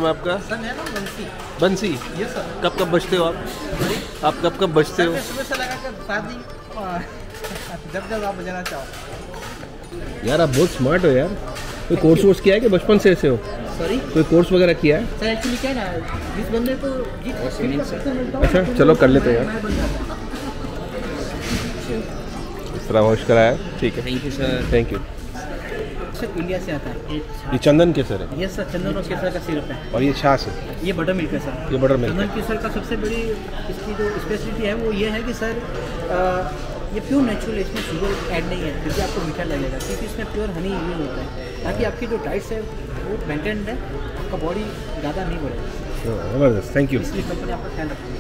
नाम है आपका? सर मेरा नाम बंसी। बंसी? Yes sir. कब कब बजते हो आप कब कब बजते हो? सुबह से लगा कर शादी जब आप बजाना चाहो। यार आप बहुत स्मार्ट हो यार। कोई कोर्स वोर्स किया है कि बचपन से ऐसे हो? सॉरी, कोई कोर्स वगैरह किया है? सर एक्चुअली क्या है ना, जिस बंदे को अच्छा चलो कर लेते हैं यार। इस तरह वॉश कराया, ठीक है। Thank you sir. Thank you. Sir India से आता है। ये चंदन केसर है? यस सर, चंदन और केसर का सिरप है। और ये छाछ है? ये बटर मिल्क है सर। ये बटर मिल्क है। चंदन केसर का सबसे बड़ी इसकी जो स्पेशलिटी है वो ये है कि सर ये प्योर नेचुरल है, इसमें शुगर ऐड नहीं है, फिर भी आपको मीठा लगेगा क्योंकि इसमें प्योर हनी यूज होता है, ताकि आपकी जो डाइट्स है वो मेंटेन है, आपका बॉडी ज़्यादा नहीं बढ़ेगा। ज़बरदस्त, थैंक यू। इसलिए कंपनी आपका ख्याल रखती है।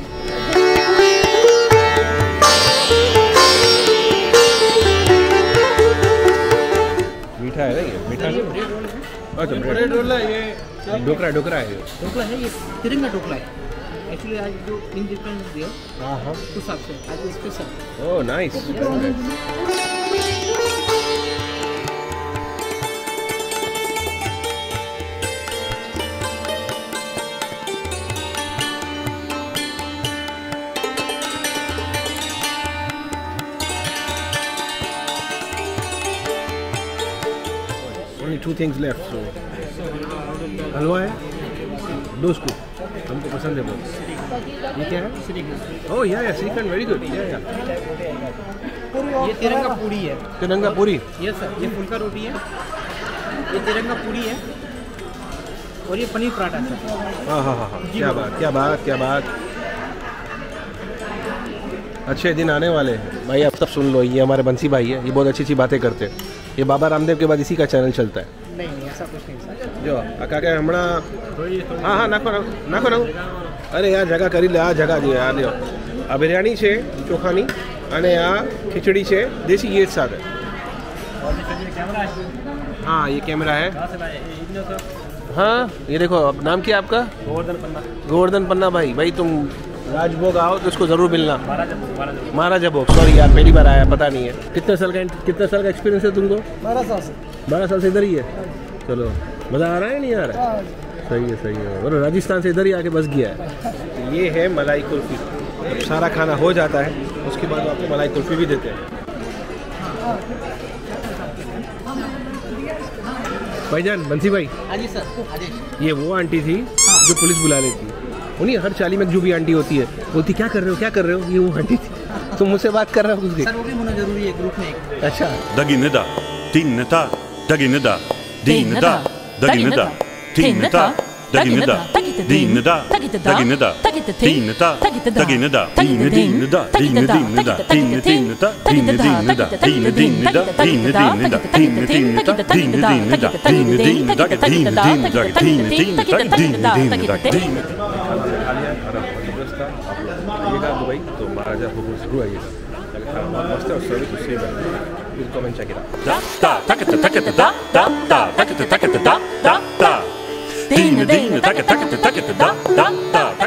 मीठा है ना ये? मीठा ये ब्रेड रोल है। अच्छा ब्रेड रोल है। ये ढोकला है ये? ढोकला है, ये तिरंगा ढोकला है। एक्चुअली आज जो इंडिपेंडेंस डे है हाँ उस हिसाब से आज special. Oh nice. Only 2 things left. So हलवा है 2 स्कूप, हमको पसंद है बहुत। ये क्या है? ओह या श्रीखंड, वेरी गुड। या ये तिरंगा पूड़ी है। तिरंगा पूरी? यस सर, ये फुल्का रोटी है, ये तिरंगा पूड़ी है और ये पनीर पराठा है। हाँ, क्या बात क्या बात क्या बात। अच्छे दिन आने वाले हैं भाई। अब तब सुन लो, ये हमारे बंसी भाई है, ये बहुत अच्छी अच्छी बातें करते हैं। ये बाबा रामदेव के बाद इसी का चैनल चलता है। नहीं ऐसा कुछ नहीं सर। जो काका हमणा हाँ नाखो अरे यार जगह કરી લે, આ જગા દે આ લ્યો। આ બિરયાની છે ચોખાની અને આ ખીચડી છે દેશી ઘી સાથે। हाँ ये कैमरा है। हाँ ये देखो, अब नाम क्या है आपका? गोवर्धन पन्ना भाई तुम राजभोग आओ तो इसको जरूर मिलना। महाराजा भोग, सॉरी यार पहली बार आया, पता नहीं है। कितने साल का एक्सपीरियंस है तुमको? 12 साल से। 12 साल से इधर ही है? चलो मज़ा आ रहा है नहीं आ रहा है? सही है। और राजस्थान से इधर ही आके बस गया है। ये है मलाई कुल्फी। जब सारा खाना हो जाता है उसके बाद आपको मलाई कुल्फी भी देते हैं। भाईजान, बंसी भाई। हाँ जी सर। ये वो आंटी थी जो पुलिस बुला लेती है। उन्हीं हर चाली में जो भी आंटी होती है बोलती क्या कर रहे हो, ये वो आंटी थी। तुम मुझसे बात कर रहे हो उसकी? सर वो भी होना जरूरी है ग्रुप में एक। अच्छा। Daginida, Tinita, Daginida, Dinida, Daginida, Tinita, Daginida, Dinida, Daginida, Tinita, Daginida, Dinida, Dinida, Tinita, Dinida, Dinida, Dinida, Dubai तो महाराजा भोग जरूर आइएगा। बहुत मस्त है और सर्विस उससे ही बना है। Please come and check it out. Da da takata takata da da da takata takata da da da. Dina dina takata takata da da da.